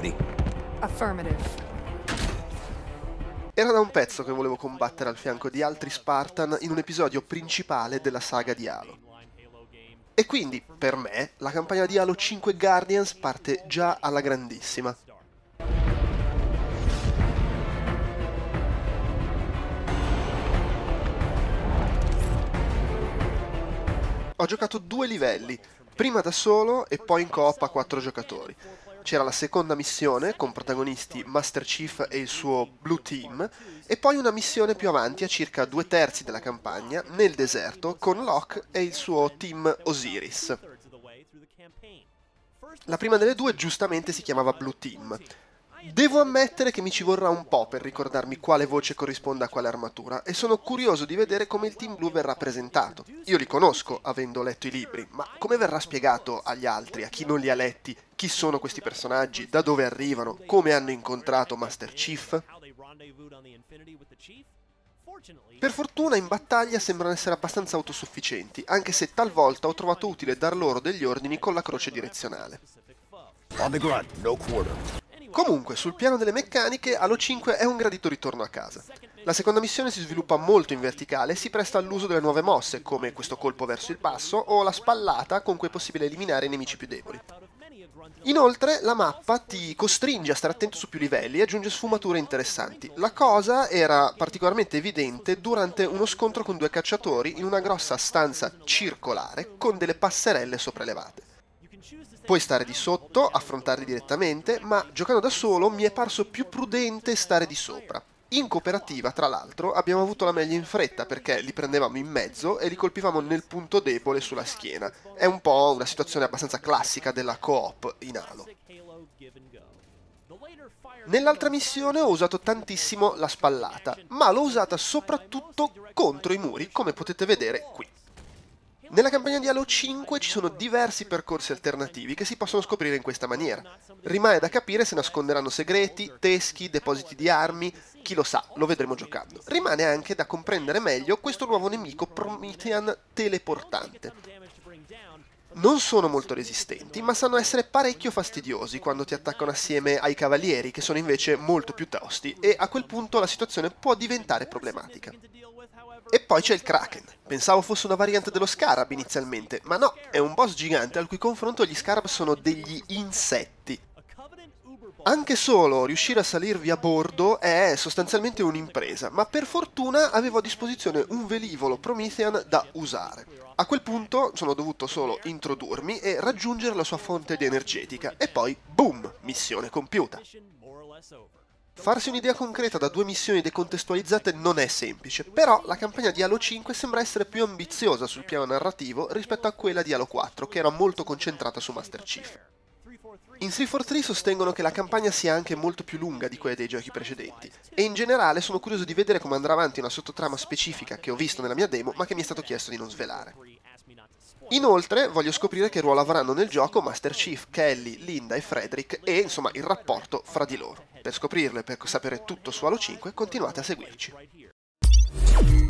ready? Affirmative. Era da un pezzo che volevo combattere al fianco di altri Spartan in un episodio principale della saga di Halo. E quindi, per me, la campagna di Halo 5 Guardians parte già alla grandissima. Ho giocato 2 livelli, prima da solo e poi in coop a 4 giocatori. C'era la seconda missione, con protagonisti Master Chief e il suo Blue Team, e poi una missione più avanti a circa 2/3 della campagna, nel deserto, con Locke e il suo team Osiris. La prima delle due giustamente si chiamava Blue Team. Devo ammettere che mi ci vorrà un po' per ricordarmi quale voce corrisponde a quale armatura, e sono curioso di vedere come il Team Blue verrà presentato. Io li conosco, avendo letto i libri, ma come verrà spiegato agli altri, a chi non li ha letti, chi sono questi personaggi, da dove arrivano, come hanno incontrato Master Chief? Per fortuna in battaglia sembrano essere abbastanza autosufficienti, anche se talvolta ho trovato utile dar loro degli ordini con la croce direzionale. On the grunt, no quarter. Comunque, sul piano delle meccaniche, Halo 5 è un gradito ritorno a casa. La seconda missione si sviluppa molto in verticale e si presta all'uso delle nuove mosse, come questo colpo verso il basso o la spallata con cui è possibile eliminare i nemici più deboli. Inoltre, la mappa ti costringe a stare attento su più livelli e aggiunge sfumature interessanti. La cosa era particolarmente evidente durante uno scontro con 2 cacciatori in una grossa stanza circolare con delle passerelle sopraelevate. Puoi stare di sotto, affrontarli direttamente, ma giocando da solo mi è parso più prudente stare di sopra. In cooperativa, tra l'altro, abbiamo avuto la meglio in fretta perché li prendevamo in mezzo e li colpivamo nel punto debole sulla schiena. È un po' una situazione abbastanza classica della co-op in Halo. Nell'altra missione ho usato tantissimo la spallata, ma l'ho usata soprattutto contro i muri, come potete vedere qui. Nella campagna di Halo 5 ci sono diversi percorsi alternativi che si possono scoprire in questa maniera. Rimane da capire se nasconderanno segreti, teschi, depositi di armi, chi lo sa, lo vedremo giocando. Rimane anche da comprendere meglio questo nuovo nemico Promethean teleportante. Non sono molto resistenti, ma sanno essere parecchio fastidiosi quando ti attaccano assieme ai cavalieri, che sono invece molto più tosti, e a quel punto la situazione può diventare problematica. E poi c'è il Kraken. Pensavo fosse una variante dello Scarab inizialmente, ma no, è un boss gigante al cui confronto gli Scarab sono degli insetti. Anche solo riuscire a salirvi a bordo è sostanzialmente un'impresa, ma per fortuna avevo a disposizione un velivolo Promethean da usare. A quel punto sono dovuto solo introdurmi e raggiungere la sua fonte di energetica, e poi boom, missione compiuta. Farsi un'idea concreta da 2 missioni decontestualizzate non è semplice, però la campagna di Halo 5 sembra essere più ambiziosa sul piano narrativo rispetto a quella di Halo 4, che era molto concentrata su Master Chief. In 343 sostengono che la campagna sia anche molto più lunga di quelle dei giochi precedenti, e in generale sono curioso di vedere come andrà avanti una sottotrama specifica che ho visto nella mia demo ma che mi è stato chiesto di non svelare. Inoltre voglio scoprire che ruolo avranno nel gioco Master Chief, Kelly, Linda e Frederick e insomma il rapporto fra di loro. Per scoprirlo e per sapere tutto su Halo 5 continuate a seguirci.